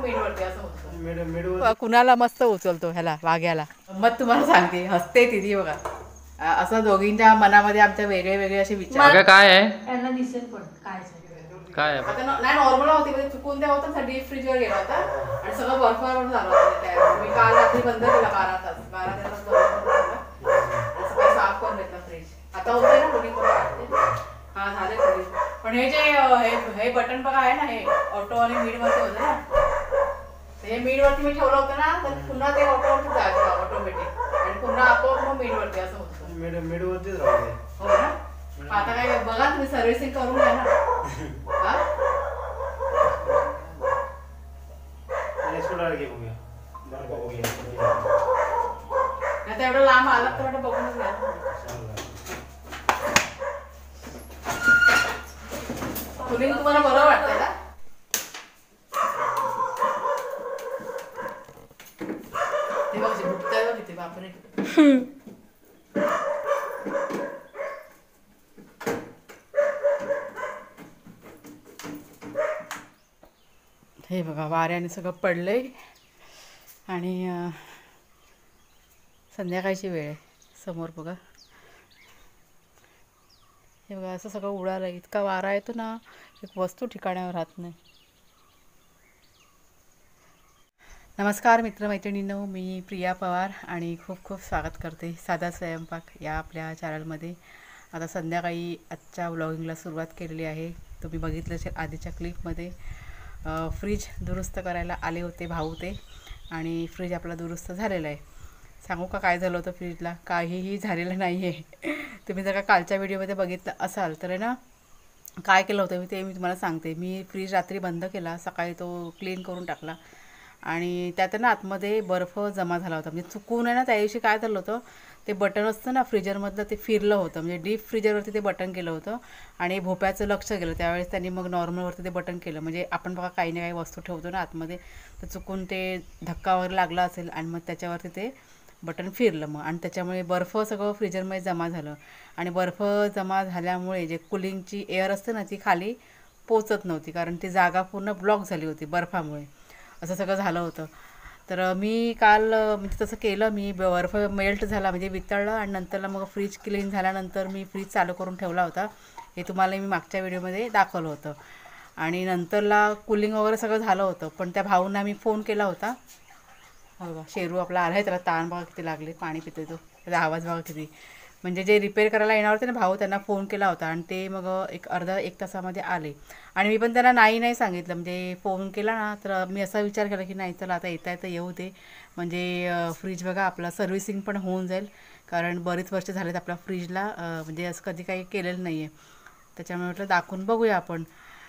मीडवरती असं होतं. कुणाला मस्त उचलतो ह्याला वाघ्याला. मग तुम्हाला सांगते हसते तिथे बघा. असं दोघींच्या मनामध्ये आमच्या वेगळे वेगळे असे विचार. काय आहे त्यांना दिसेल पण काय आता नाही नॉर्मल होती म्हणजे चुकून ते होतं डीप फ्रीजवर गेला होता आणि सगळं बर्फावर झालं होतं. मी काल रात्री बंद केला 12 तास बंद केला सगळं साफ करून घेतलं फ्रीज. आता होतंय ना कोणी हा झाले फ्रीज. पण हे जे हे बटन बघा आहे ना हे ऑटो आणि मीडवरती होतं ना हे मीडवरती मी ठेवलं होतं ना तर पुन्हा ते ऑटोवरती जायचं ऑटोमॅटिक आणि पुन्हा आपोआप मग मीडवरती असं होतं. मीडवरतीच राहते. हो ना. आता काय बघा तुम्ही सर्व्हिसिंग करून घ्या ना. आता एवढं लांब आला तर वाटतं बघूनच घ्या. कुलिंग तुम्हाला बरं वाटतंय ना. ते बघ भुकताय बघ इथे बापरे. हे बघा वाऱ्याने सगळं पडलंय आणि संध्याकाळची वेळ आहे. समोर बघा हे बघा असं सगळं उडालं. इतका वारा येतो ना एक वस्तू ठिकाणावर राहत नाही. नमस्कार मित्रमैत्रिणींनो, मी प्रिया पवार आणि खूप खूप स्वागत करते साधा स्वयंपाक या आपल्या चॅनलमध्ये. आता संध्याकाळी आजच्या व्लॉगिंगला सुरुवात केलेली आहे. तुम्ही बघितलं असेल आधीच्या क्लिपमध्ये फ्रीज दुरुस्त करायला आले होते भाऊ ते आणि फ्रीज आपला दुरुस्त झालेला आहे. सांगू का काय झालं होतं फ्रीजला? काहीही झालेलं नाही आहे. तुम्ही जर का कालच्या व्हिडिओमध्ये बघितलं असाल तर ना काय केलं होतं मी तुम्हाला सांगते. मी फ्रीज रात्री बंद केला, सकाळी तो क्लीन करून टाकला आणि त्यात ना आतमध्ये बर्फ जमा झाला होता. म्हणजे चुकून आहे ना त्या दिवशी काय झालं होतं ते बटन असतं ना फ्रीजरमधलं ते फिरलं होतं. म्हणजे डीप फ्रीजरवरती ते बटन केलं होतं आणि भोप्याचं लक्ष गेलं. त्यावेळेस त्यांनी मग नॉर्मलवरती ते बटन केलं. म्हणजे आपण बघा काही ना काही वस्तू ठेवतो ना आतमध्ये तर चुकून ते धक्का वगैरे लागला असेल आणि मग त्याच्यावरती ते बटन फिरलं मग आणि त्याच्यामुळे बर्फ सगळं फ्रीजरमध्ये जमा झालं आणि बर्फ जमा झाल्यामुळे जे कुलिंगची एअर असते ना ती खाली पोचत नव्हती कारण ती जागा पूर्ण ब्लॉक झाली होती बर्फामुळे. असं सगळं झालं होतं. तर मी काल म्हणजे तसं केलं. मी बर्फ मेल्ट झाला म्हणजे वितळलं आणि नंतरला मग फ्रीज क्लीन झाल्यानंतर मी फ्रीज चालू करून ठेवला होता. हे तुम्हाला मी मागच्या व्हिडिओमध्ये दाखवलं होतं. आणि नंतरला कूलिंग वगैरे सगळं झालं होतं. पण त्या भाऊंना मी फोन केला होता. बघा शेरू आपला आला आहे, त्याला ताण बघा किती लागले, पाणी पितो तो, त्याचा आवाज बघा किती. म्हणजे जे रिपेअर करायला येणार होते ना भाऊ त्यांना फोन केला होता आणि ते मग एक तासामध्ये आले. आणि मी पण त्यांना नाही सांगितलं. म्हणजे फोन केला ना तर मी असा विचार केला की नाही चला आता येता येऊ दे. म्हणजे फ्रीज बघा आपला सर्व्हिसिंग पण होऊन जाईल कारण बरेच वर्ष झालेत आपल्या फ्रीजला म्हणजे असं कधी काही केलेलं नाही आहे. त्याच्यामुळे म्हटलं दाखवून बघूया आपण.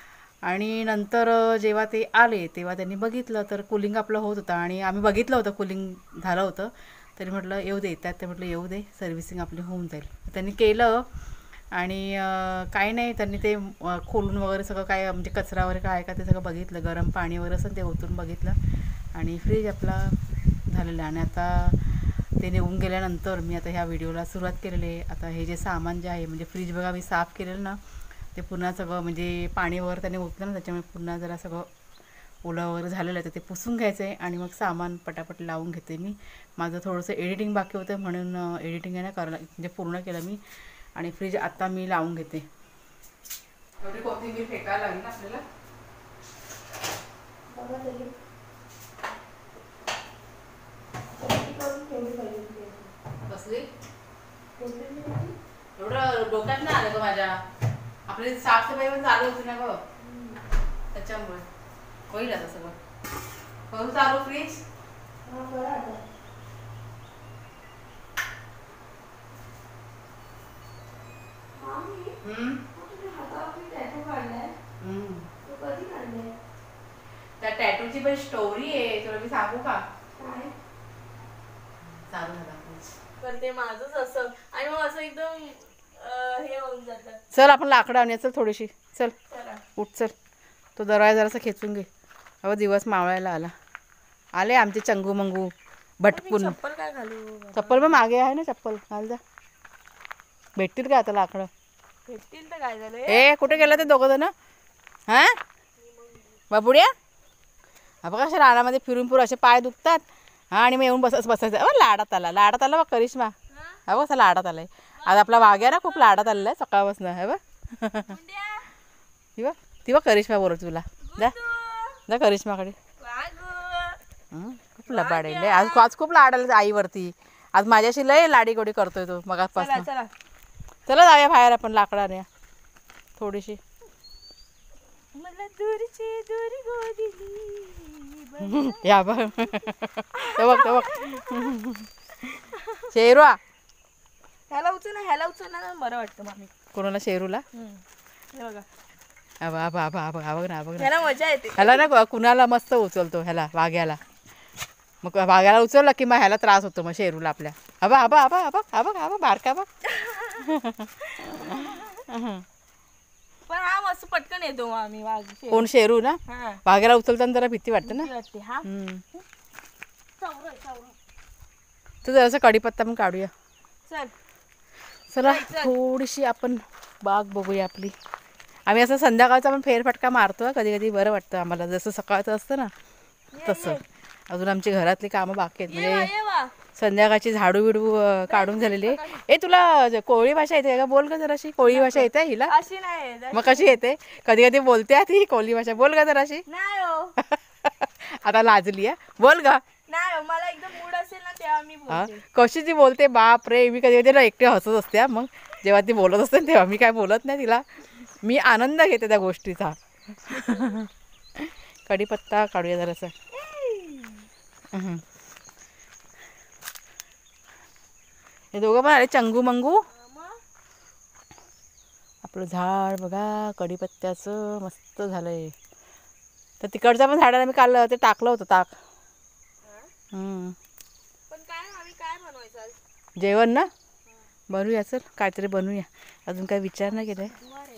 आणि नंतर जेव्हा ते आले तेव्हा त्यांनी बघितलं तर कूलिंग आपलं होत होतं आणि आम्ही बघितलं होतं कूलिंग झालं होतं. तरी म्हटलं येऊ दे येतात ते म्हटलं येऊ दे सर्व्हिसिंग आपली होऊन जाईल. त्यांनी केलं आणि काही नाही त्यांनी ते खोलून वगैरे सगळं काय म्हणजे कचरा वगैरे काय का ते सगळं बघितलं. गरम पाणी वगैरे असं ते ओतून बघितलं आणि फ्रीज आपला झालेला. आणि आता ते निघून गेल्यानंतर मी आता ह्या व्हिडिओला सुरुवात केलेली आहे. आता हे जे सामान जे आहे म्हणजे फ्रीज बघा मी साफ केलेलं ना ते पुन्हा सगळं म्हणजे पाणी वगैरे त्याने ओतलं ना त्याच्यामुळे पुन्हा जरा सगळं ओलं वगैरे झालेलं आहे तर ते पुसून घ्यायचं आहे आणि मग सामान पटापट लावून घेते मी. माझं थोडंसं एडिटिंग बाकी होतं म्हणून एडिटिंग आहे ना करायला म्हणजे पूर्ण केलं मी आणि फ्रीज आता मी लावून घेते. एवढी कोथिंबीर फेकायला लागली ना आपल्याला. बसली एवढं डोक्यात नाही आलं ग माझ्या. आपली साफसफाई पण चालू होती ना ग त्याच्यामुळे होईल आता सगळं. करू चालू फ्रीज. त्या टॅटूची पण स्टोरी आहे तुला मी सांगू का? चालू झाला पण ते माझंच असं आणि मग असं एकदम हे होऊन जातं. चल आपण लाकडं आणूया चल थोडीशी. चल उठ चल. तो दरवाजा जरासा खेचून घे. अहो दिवस मावळायला आले आमचे चंगू मंगू भटकून. चप्पल काय घालू? चप्पल पण मागे आहे ना चप्पल घाल जा. भेटतील का आता लाकडं? भेटतील तर काय झालं. ए कुठे गेलं ते दोघं जण? हां बाबुड्या हा बघा अशा रानामध्ये फिरून असे पाय दुखतात. हा आणि मग येऊन बसायचं. लाडात आला बघ करिश्मा. हा बघ असा लाडात आलाय. आज आपला वाघ्या ना खूप लाडात आलेला आहे सकाळपासून. हे बघ ती बघ करिश्मा बोलत तुला. जा जा करिश्माकडे. खूप लबाड आहे आज खूप लाड आले आईवरती. आज माझ्याशी लय लाडीगोडी करतोय तो मगापासून. चला जाऊया बाहेर आपण लाकडाने थोडीशी. या बघ बघ शेरूआ ह्याला उचल ना बरं वाटतं मामी. कोणाला शेरूला? बघा बघ ह्याला मजा येते. ह्याला ना कुणाला मस्त उचलतो ह्याला वाघ्याला. मग वाघ्याला उचललं की मग ह्याला त्रास होतो मग शेरूला आपल्या. आबा बारका बघ. पण हा मस्त पटकन येतो आम्ही वाघ. कोण शेरू ना? वाघ्याला उचलताना जरा भीती वाटते ना. तर जरासं कढीपत्ता पण काढूया. चला थोडीशी आपण बाग बघूया आपली. आम्ही असं संध्याकाळचा पण फेरफटका मारतो कधी कधी. बरं वाटतं आम्हाला. जसं सकाळचं असतं ना तसं. अजून आमची घरातली कामं बाकी आहेत. म्हणजे संध्याकाळची झाडू बिडू काढून झालेली. तुला कोळी भाषा येते का? बोल का जराशी. कोळी भाषा येते हिला? अशी नाही. मग कशी येते? कधी कधी बोलते ती कोळी भाषा. बोल का जराशी. आता लाजली आहे. बोल ग. नाही मला एकदम मूड असेल ना तेव्हा मी बोलते. कशी ती बोलते बाप रे. मी कधी कधी ना एकटे हसत असते. मग जेव्हा ती बोलत असते तेव्हा मी काय बोलत नाही तिला. मी आनंद घेते त्या गोष्टीचा. कढीपत्ता काढूया जरासा. हे दोघं पण आले चंगू मंगू. आपलं झाड बघा कढीपत्त्याचं मस्त झालंय. तर तिकडच्या पण झाडाला मी काल ते टाकलं होतं ताक. पण काय आम्ही काय बनवायचं? जेवण ना बनवूया. चल काहीतरी बनवूया. अजून काय विचार नाही केलाय.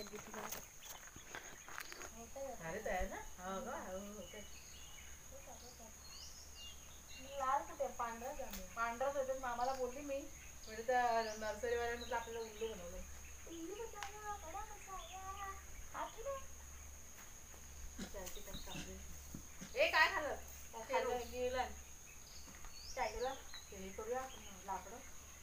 मामाला बोलली मी म्हणजे त्या नर्सरीवाल्या म्हटलं आपल्याला उल्लू बनवलं. काय झालं? हे करूया लाकडं.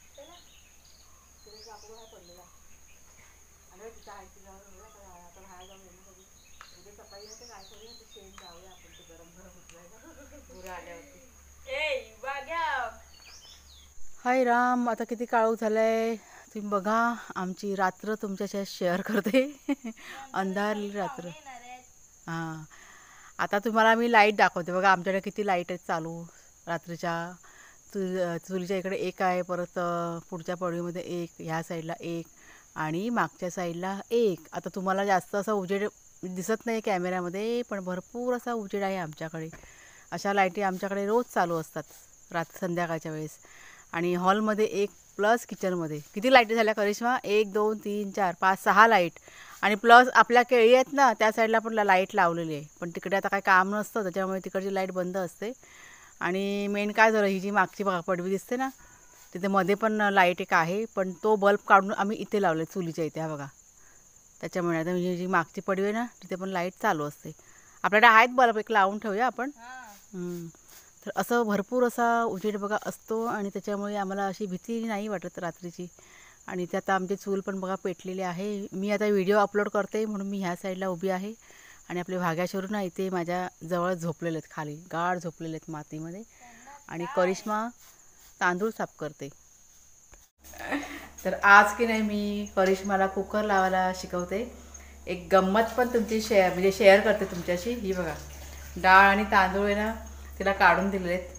लाकडं हा पडलेला आणि तिथं आहे तिथं आता बाहेर जाऊन उद्या सकाळी काय करूया ते शेण जाऊया आपण. ते गरम उठवायला गुरं आल्यावरती. हाय राम. आता किती काळोख झालाय तुम्ही बघा. आमची रात्र तुमच्याशी शेअर करते. अंधारली रात्र. हां आता तुम्हाला मी लाईट दाखवते बघा. आमच्याकडे किती लाईट आहेत चालू रात्रीच्या. चुलीच्या इकडे एक आहे. परत पुढच्या पडवीमध्ये एक. ह्या साईडला एक आणि मागच्या साईडला एक. आता तुम्हाला जास्त असा उजेड दिसत नाही कॅमेऱ्यामध्ये पण भरपूर असा उजेड आहे आमच्याकडे. अशा लाईटी आमच्याकडे रोज चालू असतात संध्याकाळच्या वेळेस. आणि हॉलमध्ये एक प्लस किचनमध्ये. किती लाईटी झाल्या करिश्मा? 1 2 3 4 5 6 लाईट. आणि प्लस आपल्या केळी आहेत ना त्या साईडला पण लाईट लावलेली आहे. पण तिकडे आता काही काम नसतं त्याच्यामुळे तिकडची लाईट बंद असते. आणि मेन काय झालं ही जी मागची पडवी दिसते ना तिथे मध्ये पण लाईट एक आहे. पण तो बल्ब काढून आम्ही इथे लावले चुलीच्या इथे. हा बघा त्याच्यामुळे आता म्हणजे जी मागची पडवी आहे ना तिथे पण लाईट चालू असते. आपल्याकडे आहेत बल्ब एक लावून ठेवूया आपण. तर असं भरपूर असा उजेड बघा असतो. आणि त्याच्यामुळे आम्हाला अशी भीती नाही वाटत रात्रीची. आणि ते आता आमचे चूल पण बघा पेटलेले आहे. मी आता व्हिडिओ अपलोड करते म्हणून मी ह्या साईडला उभी आहे. आणि आपले भाग्याशरू ना इथे माझ्या जवळ झोपलेले आहेत खाली गाढ झोपलेले आहेत मातीमध्ये. आणि करिश्मा तांदूळ साफ करते. तर आज की नाही मी करिश्माला कुकर लावायला शिकवते. एक गंमत पण तुमची शेअर करते तुमच्याशी. ही बघा डाळ आणि तांदूळ आहे ना तिला काढून दिलेले आहेत.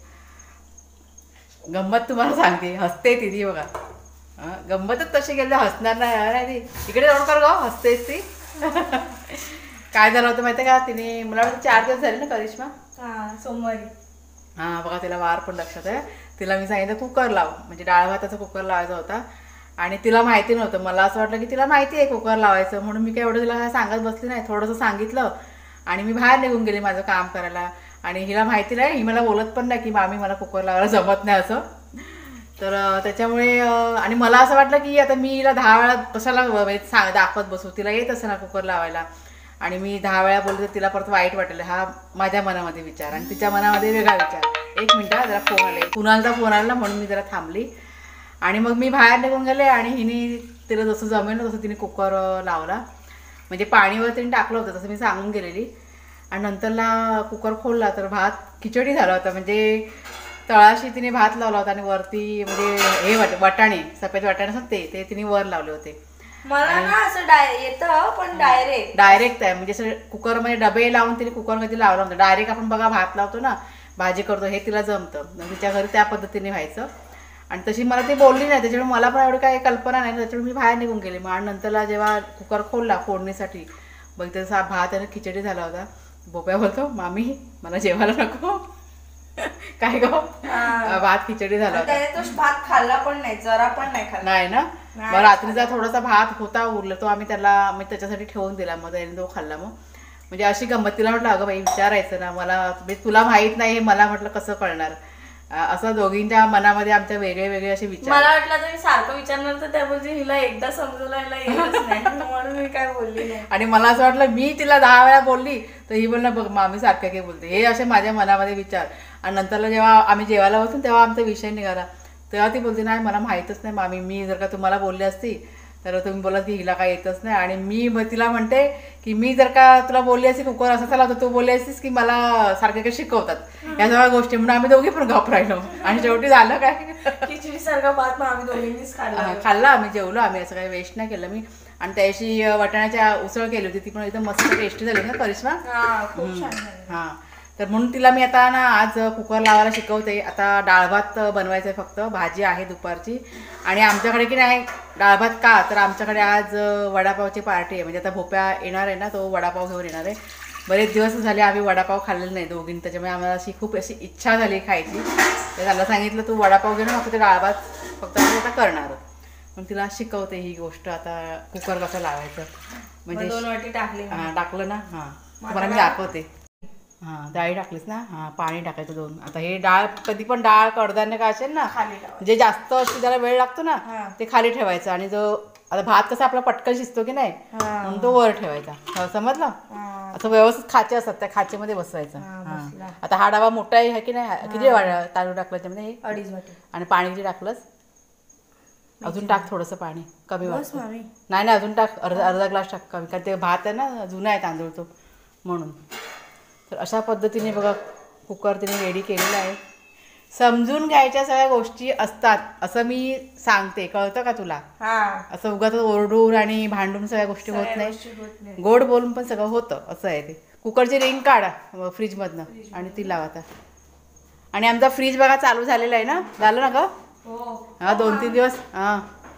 गंमत तुम्हाला सांगते. हसते ती बघा. गंमतच तशी गेली हसणार नाही ती. इकडे जाऊन कर गं हसतेच ती. काय झालं होतं माहिती आहे का? तिने मला वाटतं 4 दिवस झाले ना करिश्मा. सोमवारी. हां बघा तिला वार पण लक्षात आहे. तिला मी सांगितलं कुकर लाव म्हणजे डाळ भाताचा कुकर लावायचा होता. आणि तिला माहिती नव्हतं. मला असं वाटलं की तिला माहिती आहे कुकर लावायचं म्हणून मी काय एवढं तिला काय सांगत बसली नाही. थोडंसं सांगितलं आणि मी बाहेर निघून गेले माझं काम करायला. आणि हिला माहिती नाही. ही मला बोलत पण नाही की मामी मला कुकर लावायला जमत नाही असं. तर त्याच्यामुळे आणि मला असं वाटलं की आता मी हिला 10 वेळा कशाला दाखवत बसू. तिला येत असं ना कुकर लावायला. आणि मी 10 वेळा बोलले तर तिला परत वाईट वाटलं. हा माझ्या मनामध्ये विचार आणि तिच्या मनामध्ये वेगळा विचार. 1 मिनिट जरा फोन आले, कुणालचा फोन आला म्हणून मी जरा थांबली आणि मग मी बाहेर निघून गेले आणि हिने तिला जसं जमेल ना तसं तिने कुकर लावला. म्हणजे पाणीवर तिने टाकलं होतं तसं मी सांगून गेलेली. आणि नंतरला कुकर खोलला तर भात खिचडी झाला होता. म्हणजे तळाशी तिने भात लावला होता आणि वरती म्हणजे हे वाटाणे, सफेद वाटाणे असतात ते तिने वर लावले होते. मला ना असं येतं पण डायरेक्ट आहे म्हणजे असं कुकरमध्ये डबे लावून तिने कुकरमध्ये लावला होता. डायरेक्ट आपण बघा भात लावतो ना, भाजी करतो, हे तिला जमतं. तिच्या घरी त्या पद्धतीने व्हायचं. आणि तशी मला ती बोलली नाही, त्याच्यामुळे मला पण एवढी काही कल्पना नाही, त्याच्यामुळे मी बाहेर निघून गेले. मग आणि नंतरला जेव्हा कुकर खोलला फोडणीसाठी मग त्याचा भात आणि खिचडी झाला होता. बोप्या बोलतो, मामी मला जेवायला नको. काय गो, भात खिचडी झाला होता. भात खाल्ला पण नाही, जरा पण नाही खाल्ला. नाही ना. मग रात्रीचा थोडासा भात होता उरला, तो आम्ही त्याला मी त्याच्यासाठी ठेवून दिला. मग त्याने तो खाल्ला. मग म्हणजे अशी गंमत. तिला म्हटलं अगं बाई विचारायचं ना मला, तुला माहित नाही हे मला म्हटलं कसं कळणार. असं दोघींच्या मनामध्ये आमच्या वेगळे वेगळे असे विचार. मला वाटलं तर मी सारखं विचारणार तर त्या बोलते हिला एकदा समजवलं, हिला येतच नाही म्हणून मी काय बोलली नाही. आणि मला असं वाटलं मी तिला 10 वेळा बोलली तर ही बोलणार बघ मामी सारखं काय बोलते. हे असे माझ्या मनामध्ये विचार. आणि नंतरला जेव्हा आम्ही जेवायला बसून तेव्हा आमचा विषय निघाला तेव्हा ती बोलते नाही मला माहीतच नाही मामी, मी जर का तुम्हाला बोलली असती तर तुम्ही बोला की हिला काय येतच नाही. आणि मी तिला म्हणते की मी जर का तुला बोलली असती कुकर असं झाला तर तू बोलली असतीस की मला सारखे काही शिकवतात या सगळ्या गोष्टी. म्हणून आम्ही दोघी पण गप राहिलो. आणि शेवटी झालं काय, खिचडी सारखा भात आम्ही दोघींनीच खाल्ला. आम्ही जेवलो, आम्ही असं काही वेस्ट नाही केलं. मी आणि त्याशी वाटाण्याच्या उसळ केली होती, ती पण एकदम मस्त टेस्टी झाली ना करिश्मा. हां, तर म्हणून तिला मी आता ना आज कुकर लावायला शिकवते. आता डाळ भात बनवायचं आहे फक्त, भाजी आहे दुपारची. आणि आमच्याकडे की नाही डाळ भात का तर आमच्याकडे आज वडापावची पार्टी आहे. म्हणजे आता भोप्या येणार आहे ना, तो वडापाव घेऊन येणार आहे. बरेच दिवस झाले आम्ही वडापाव खाल्लेलं नाही दोघींनी, त्याच्यामुळे आम्हाला अशी खूप अशी इच्छा झाली खायची. तर त्याला सांगितलं तू वडापाव घेऊन फक्त ते डाळ भात फक्त आम्ही आता करणार. मग तिला शिकवते ही गोष्ट, आता कुकर कसं लावायचं. म्हणजे 2 वाटी टाकली. हां टाकलं ना. हां तुम्हाला मी दाखवते. हां डाळी टाकलीस ना. हां पाणी टाकायचं 2. आता हे डाळ कधी पण डाळ कडधान्य काय असेल ना जे जास्त त्याला वेळ लागतो ना ते खाली ठेवायचं. आणि जो आता भात कसा आपला पटकन शिजतो की नाही म्हणून तो वर ठेवायचा. समजलं. असं व्यवस्थित खाचे असतात त्या खाचेमध्ये बसवायचं. हां आता हा डबा मोठा आहे की नाही, किती तांदूळ टाकलं त्याच्यामध्ये 2.5 वाटी. आणि पाणी किती टाकलंस, अजून टाक थोडंसं पाणी कमी वाटतं. नाही नाही अजून टाक, अर्धा ग्लास टाक कमी, कारण ते भात आहे ना जुना आहे तांदूळ तो म्हणून. तर अशा पद्धतीने बघा कुकर तिने रेडी केलेला आहे. समजून घ्यायच्या सगळ्या गोष्टी असतात असं मी सांगते, कळतं का तुला. असं उगाच ओरडून आणि भांडून सगळ्या गोष्टी होत नाही, गोड बोलून पण सगळं होतं असं आहे ते. कुकरची रिंग काढा फ्रीजमधनं आणि ती लावा आता. आणि आमचा फ्रीज बघा चालू झालेला आहे ना, झालं ना ग. हा 2-3 दिवस. हां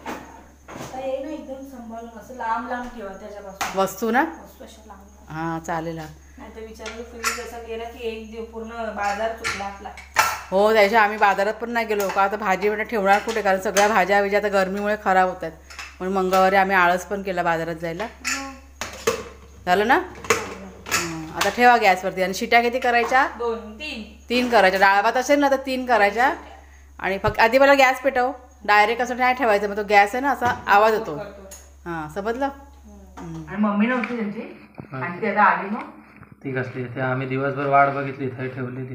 एकदम सांभाळून असं लांब लांब ठेवा त्याच्यापासून वस्तू ना. हां चालेल. नाही तर विचारलं फ्रीज असा गेला की एक दिवस पूर्ण बाजार चुकला आपला. हो त्याच्या आम्ही बाजारात पण नाही गेलो का, आता भाजी म्हणजे ठेवणार कुठे, कारण सगळ्या भाज्या विजा आता गरमीमुळे खराब होत आहेत. म्हणून मंगळवारी आम्ही आळस पण केला बाजारात जायला. झालं ना. आता ठेवा गॅसवरती. आणि शिट्या किती करायच्या, 2-3 करायच्या. डाळ भात असेल ना तर 3 करायच्या. आणि फक्त आधी मला गॅस पेटव, डायरेक्ट असं नाही ठेवायचं, मग तो गॅस आहे ना असा आवाज होतो. हां समजलं. आणि मम्मी नव्हती त्यांची आणि ती आता आली. मग ती कसली ते आम्ही दिवसभर वाट बघितली इथे ठेवलेली,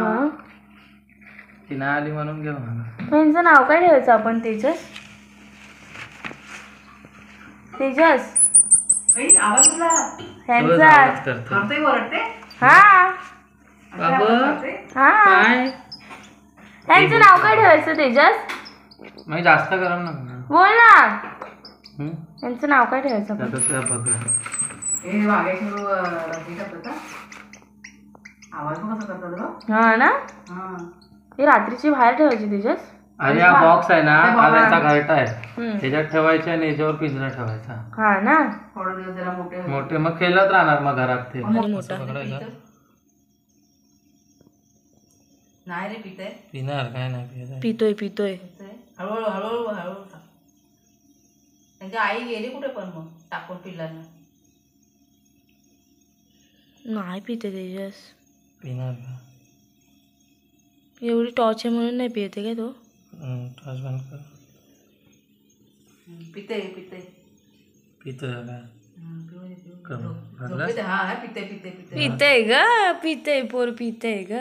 ती नाही आली म्हणून घेऊन आलो. त्यांचं नाव काय ठेवायचं आपण, तेजस. तेजस आवाज ओरडते. हा त्यांचं नाव काय ठेवायचं तेजस, मग जास्त गरम नका बोल ना. त्यांचं नाव काय ठेवायचं. हा ना, हे रात्रीची बाहेर ठेवायची तेजस. अरे हा बॉक्स आहे ना, हा त्यांचा घरटा आहे, त्याच्यात ठेवायचे आणि याच्यावर पिंजरा ठेवायचा. हा ना, थोडे दिवस जरा मोठे मग खेळत राहणार मग घरात ते. नाही रे पितोय, पिणार काय नाही पितोय हळूहळू हळूहळू हळूहळू. त्यांची आई गेली कुठे पण मग टाकून पिल्लांना. नाही पिते तेजस. पिणार का, एवढी टॉर्च आहे म्हणून नाही पिते काय तो. टॉर्च बंद कर. पितोय पितोय का हा पिते पिते पिते पिते ग पिते पोर पिते ग.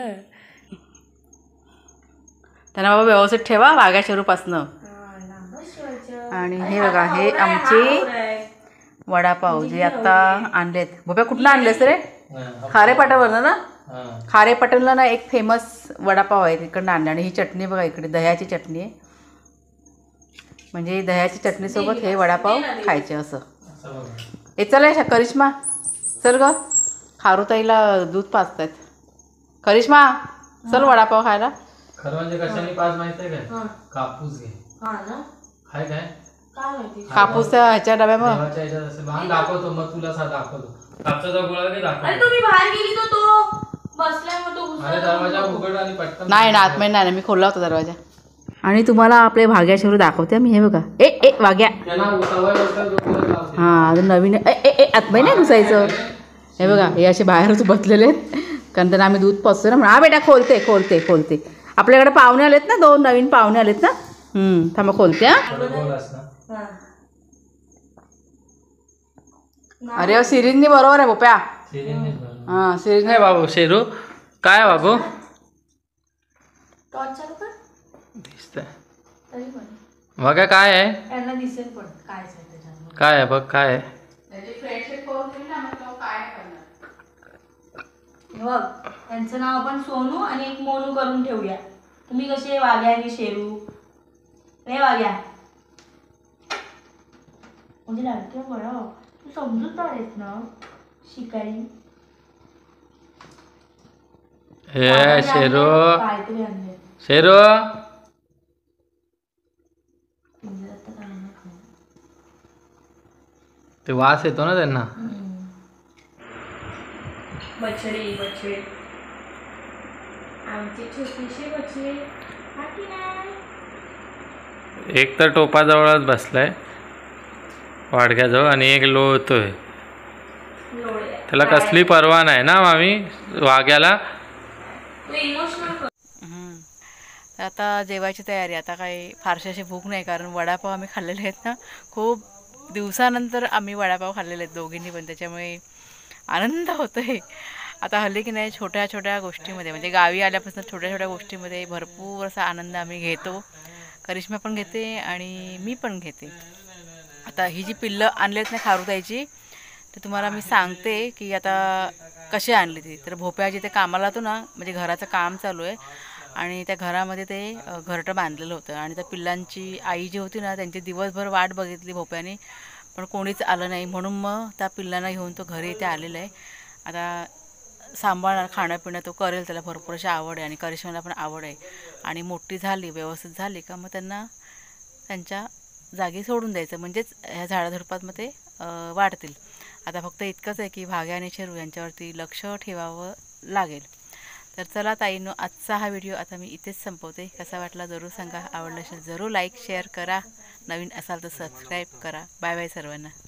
त्यांना बाबा व्यवस्थित ठेवा वाघ्या शेरूपासनं. आणि हे बघा हे आमचे वडापाव जे आता आणलेत. भोप्या कुठनं आणलेस रे? खारे पाटावरनं ना. खारे पाटणला ना एक फेमस वडापाव आहे तिकडनं आणलं. आणि ही चटणी बघा इकडे दह्याची चटणी आहे. म्हणजे दह्याची चटणीसोबत हे वडापाव खायचे असं. हे चला करिश्मा चल ग खारुताईला दूध पाजतायत. करिश्मा चल वडापाव खायला. खरं म्हणजे कशाने पाच माहिती आहे काय? कापूस घे. हाय काय कापूसच्या ह्याच्या डब्यामध्ये देवाच्या ह्याच्यात असेल. आम्ही दाखवतो मग तुला दाखवतो. कापसाचा गोळा घे दाखवतो. अरे तुम्ही बाहेर गेली तो बसलाय मग तो अरे दरवाजा उघड आणि पटकन. नाही ना आतमध्ये नाही मी खोलला होता दरवाजा. आणि तुम्हाला आपले भाग्या शेरू दाखवते मी. हे बघा ए वाघ्या. हां अजून नवीन आतमध्ये नाही घुसायचं. हे बघा हे असे बाहेरच बसलेले आहेत कारण त्यांना आम्ही दूध पाजतो ना म्हणून. हा बेटा खोलते खोलते खोलते. आपल्याकडे पाहुणे आलेत ना 2 नवीन पाहुणे आलेत ना. थांबा खोलते. हा अरे सिरींनी बरोबर आहे बोप्या. हां सिरींनी नाही बाबू शेरू काय बाबू दिसतंय बघा काय आहे. त्यांना दिसेल पण काय काय आहे बघ काय आहे. बघ त्यांचं नाव आपण सोनू आणि एक मोनू करून ठेवूया. तुम्ही कसे वाघ्या आणि शेरू नाही वाघ्या म्हणजे लाडके बरं तू समजूतदार आहेस ना शिकारी. हे शेरू काहीतरी आणले शेरू ते वास येतो ना त्यांना. बछडी बछडी आमची छोटीशी बछडी. एक तर टोपाजवळच बसलाय वाडग्याजवळ आणि एक लोळतोय. त्याला कसली परवा नाही ना मामी वाघ्याला. आता जेवायची तयारी. आता काही फारशी अशी भूक नाही कारण वडापाव आम्ही खाल्लेले आहेत ना. खूप दिवसानंतर आम्ही वडापाव खाल्लेले आहेत दोघींनी पण. त्याच्यामुळे आनंद होतो आहे. आता हल्ली की नाही छोट्या छोट्या गोष्टीमध्ये म्हणजे गावी आल्यापासून छोट्या छोट्या गोष्टीमध्ये भरपूर असा आनंद आम्ही घेतो. करिश्मा पण घेते आणि मी पण घेते. आता ही जी पिल्लं आणली आहेत ना खारुताईची तर तुम्हाला मी सांगते की आता कशी आणली ती. तर भोप्या जिथे कामाला होतो ना म्हणजे घराचं काम चालू आहे आणि त्या घरामध्ये ते घरटं बांधलेलं होतं. आणि त्या पिल्लांची आई जी होती ना त्यांची दिवसभर वाट बघितली भोप्याने पण कोणीच आलं नाही. म्हणून मग त्या पिल्लांना घेऊन तो घरी इथे आलेला आहे. आता सांभाळणार खाणं पिणं तो करेल. त्याला भरपूर अशी आवड आहे आणि करिश्माला पण आवड आहे. आणि मोठी झाली व्यवस्थित झाली का मग त्यांना त्यांच्या जागी सोडून द्यायचं म्हणजेच ह्या झाडाझुडपात मग ते वाढतील. आता फक्त इतकंच आहे की भाग्या आणि शेरू यांच्यावरती लक्ष ठेवावं लागेल. तर चला ताईंनो आजचा हा व्हिडिओ आता मी इथेच संपवते. कसा वाटला जरूर सांगा. आवडला असेल जरूर लाईक शेअर करा. नवीन असाल तर सबस्क्राईब करा. बाय बाय सर्वांना.